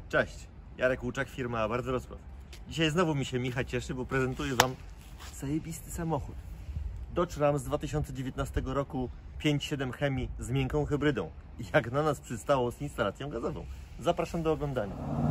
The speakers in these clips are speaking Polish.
Cześć, Jarek Łuczak, firma Abarth Wrocław. Dzisiaj znowu mi się Micha cieszy, bo prezentuję Wam zajebisty samochód. Dodge Ram z 2019 roku 5.7 Hemi z miękką hybrydą. Jak na nas przystało z instalacją gazową. Zapraszam do oglądania.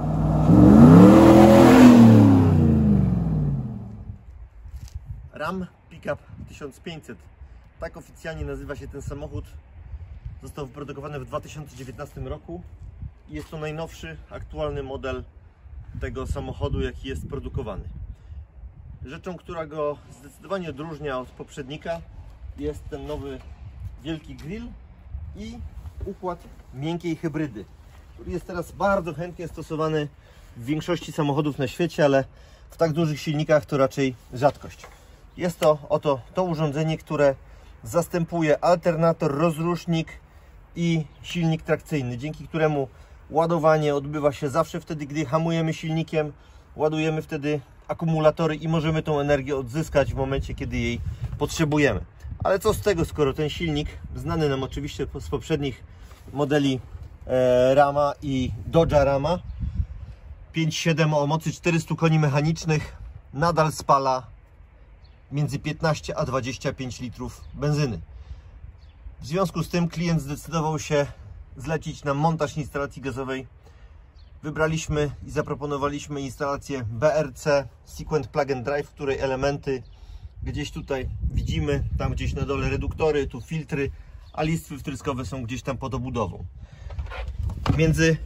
Ram Pickup 1500. Tak oficjalnie nazywa się ten samochód. Został wyprodukowany w 2019 roku. Jest to najnowszy, aktualny model tego samochodu, jaki jest produkowany. Rzeczą, która go zdecydowanie odróżnia od poprzednika, jest ten nowy wielki grill i układ miękkiej hybrydy, który jest teraz bardzo chętnie stosowany w większości samochodów na świecie, ale w tak dużych silnikach to raczej rzadkość. Jest to oto to urządzenie, które zastępuje alternator, rozrusznik i silnik trakcyjny, dzięki któremu ładowanie odbywa się zawsze wtedy, gdy hamujemy silnikiem, ładujemy wtedy akumulatory i możemy tą energię odzyskać w momencie, kiedy jej potrzebujemy. Ale co z tego, skoro ten silnik, znany nam oczywiście z poprzednich modeli Rama i Dodge'a Rama 5.7 o mocy 400 koni mechanicznych, nadal spala między 15 a 25 litrów benzyny. W związku z tym klient zdecydował się zlecić nam montaż instalacji gazowej. Wybraliśmy i zaproponowaliśmy instalację BRC Sequent Plug and Drive, w której elementy gdzieś tutaj widzimy, tam gdzieś na dole reduktory, tu filtry, a listwy wtryskowe są gdzieś tam pod obudową. Między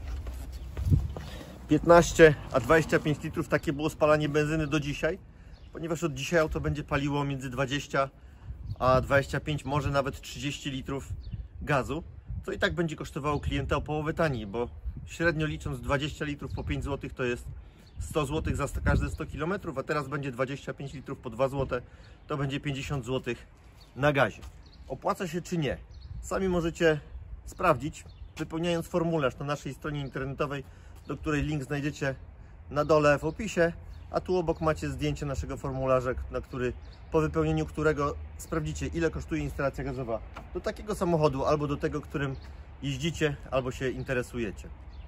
15 a 25 litrów takie było spalanie benzyny do dzisiaj, ponieważ od dzisiaj auto będzie paliło między 20 a 25, może nawet 30 litrów gazu, co i tak będzie kosztowało klienta o połowę taniej, bo średnio licząc 20 litrów po 5 zł to jest 100 zł za każde 100 km, a teraz będzie 25 litrów po 2 zł, to będzie 50 zł na gazie. Opłaca się czy nie? Sami możecie sprawdzić, wypełniając formularz na naszej stronie internetowej, do której link znajdziecie na dole w opisie, a tu obok macie zdjęcie naszego formularza, po wypełnieniu którego sprawdzicie, ile kosztuje instalacja gazowa do takiego samochodu, albo do tego, którym jeździcie, albo się interesujecie.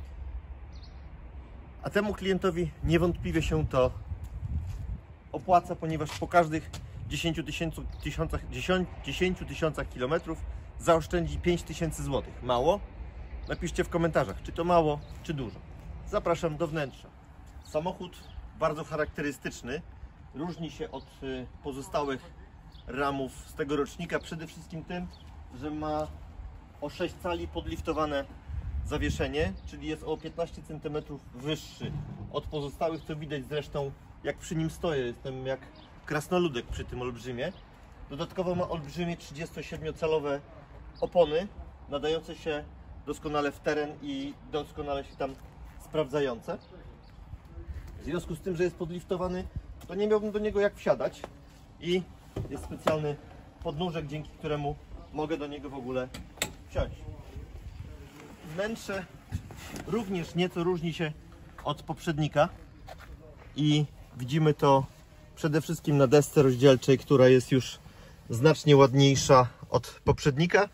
A temu klientowi niewątpliwie się to opłaca, ponieważ po każdych 10 tysiącach kilometrów zaoszczędzi 5000 zł. Mało? Napiszcie w komentarzach, czy to mało, czy dużo. Zapraszam do wnętrza. Samochód bardzo charakterystyczny, różni się od pozostałych Ramów z tego rocznika przede wszystkim tym, że ma o 6 cali podliftowane zawieszenie, czyli jest o 15 cm wyższy od pozostałych, co widać zresztą jak przy nim stoję, jestem jak krasnoludek przy tym olbrzymie. Dodatkowo ma olbrzymie 37-calowe opony, nadające się doskonale w teren i doskonale się tam sprawdzające. W związku z tym, że jest podliftowany, to nie miałbym do niego jak wsiadać i jest specjalny podnóżek, dzięki któremu mogę do niego w ogóle wsiąść. Wnętrze również nieco różni się od poprzednika i widzimy to przede wszystkim na desce rozdzielczej, która jest już znacznie ładniejsza od poprzednika.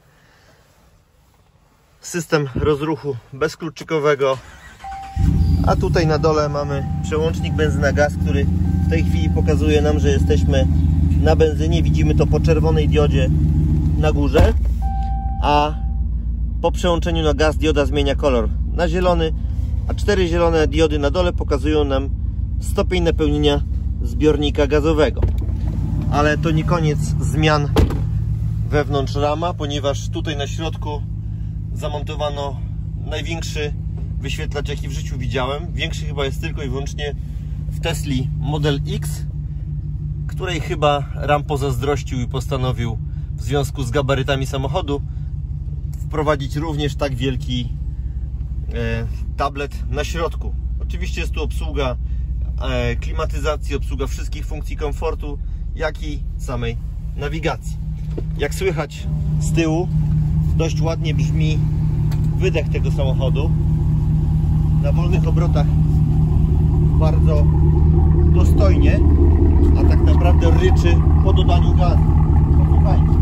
System rozruchu bezkluczykowego, a tutaj na dole mamy przełącznik benzyna-gaz, który w tej chwili pokazuje nam, że jesteśmy na benzynie. Widzimy to po czerwonej diodzie na górze, a po przełączeniu na gaz dioda zmienia kolor na zielony, a 4 zielone diody na dole pokazują nam stopień napełnienia zbiornika gazowego. Ale to nie koniec zmian wewnątrz Rama, ponieważ tutaj na środku zamontowano największy wyświetlacz, jaki w życiu widziałem. Większy chyba jest tylko i wyłącznie w Tesli Model X, której chyba Ram pozazdrościł i postanowił w związku z gabarytami samochodu wprowadzić również tak wielki tablet na środku. Oczywiście jest tu obsługa klimatyzacji, obsługa wszystkich funkcji komfortu, jak i samej nawigacji. Jak słychać z tyłu, dość ładnie brzmi wydech tego samochodu. Na wolnych obrotach bardzo dostojnie, a tak naprawdę ryczy po dodaniu gazu. Posłuchajcie.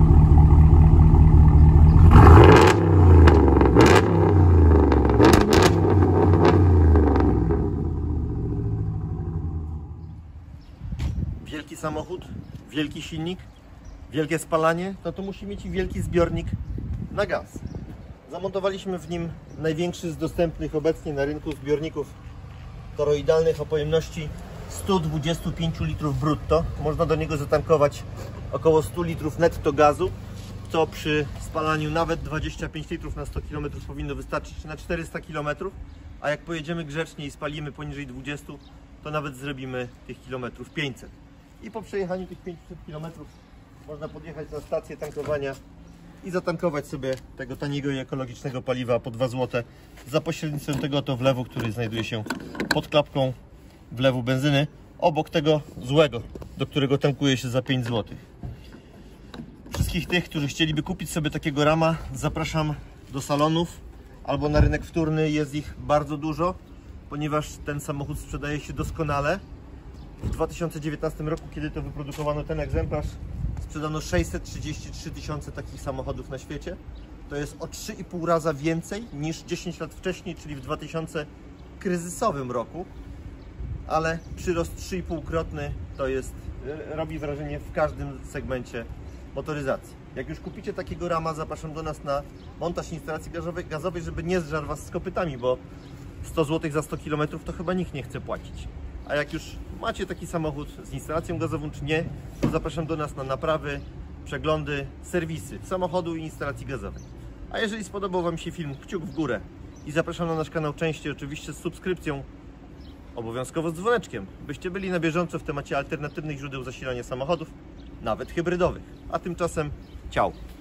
wielki samochód, wielki silnik, wielkie spalanie, to musi mieć i wielki zbiornik na gaz. Zamontowaliśmy w nim największy z dostępnych obecnie na rynku zbiorników toroidalnych o pojemności 125 litrów brutto. Można do niego zatankować około 100 litrów netto gazu, co przy spalaniu nawet 25 litrów na 100 km powinno wystarczyć na 400 km, a jak pojedziemy grzecznie i spalimy poniżej 20, to nawet zrobimy tych kilometrów 500. I po przejechaniu tych 500 km można podjechać na stację tankowania i zatankować sobie tego taniego i ekologicznego paliwa po 2 zł za pośrednictwem tego oto wlewu, który znajduje się pod klapką wlewu benzyny, obok tego złego, do którego tankuje się za 5 zł. Wszystkich tych, którzy chcieliby kupić sobie takiego rama, zapraszam do salonów albo na rynek wtórny. Jest ich bardzo dużo, ponieważ ten samochód sprzedaje się doskonale. W 2019 roku, kiedy to wyprodukowano ten egzemplarz, sprzedano 633 tysiące takich samochodów na świecie. To jest o 3,5 raza więcej niż 10 lat wcześniej, czyli w 2000 kryzysowym roku. Ale przyrost 3,5-krotny to jest, robi wrażenie w każdym segmencie motoryzacji. Jak już kupicie takiego rama, zapraszam do nas na montaż instalacji gazowej, żeby nie zżarł Was z kopytami, bo 100 zł za 100 km to chyba nikt nie chce płacić. A jak już macie taki samochód z instalacją gazową czy nie, to zapraszam do nas na naprawy, przeglądy, serwisy samochodu i instalacji gazowej. A jeżeli spodobał Wam się film, kciuk w górę i zapraszam na nasz kanał częściej, oczywiście z subskrypcją, obowiązkowo z dzwoneczkiem, byście byli na bieżąco w temacie alternatywnych źródeł zasilania samochodów, nawet hybrydowych. A tymczasem ciao!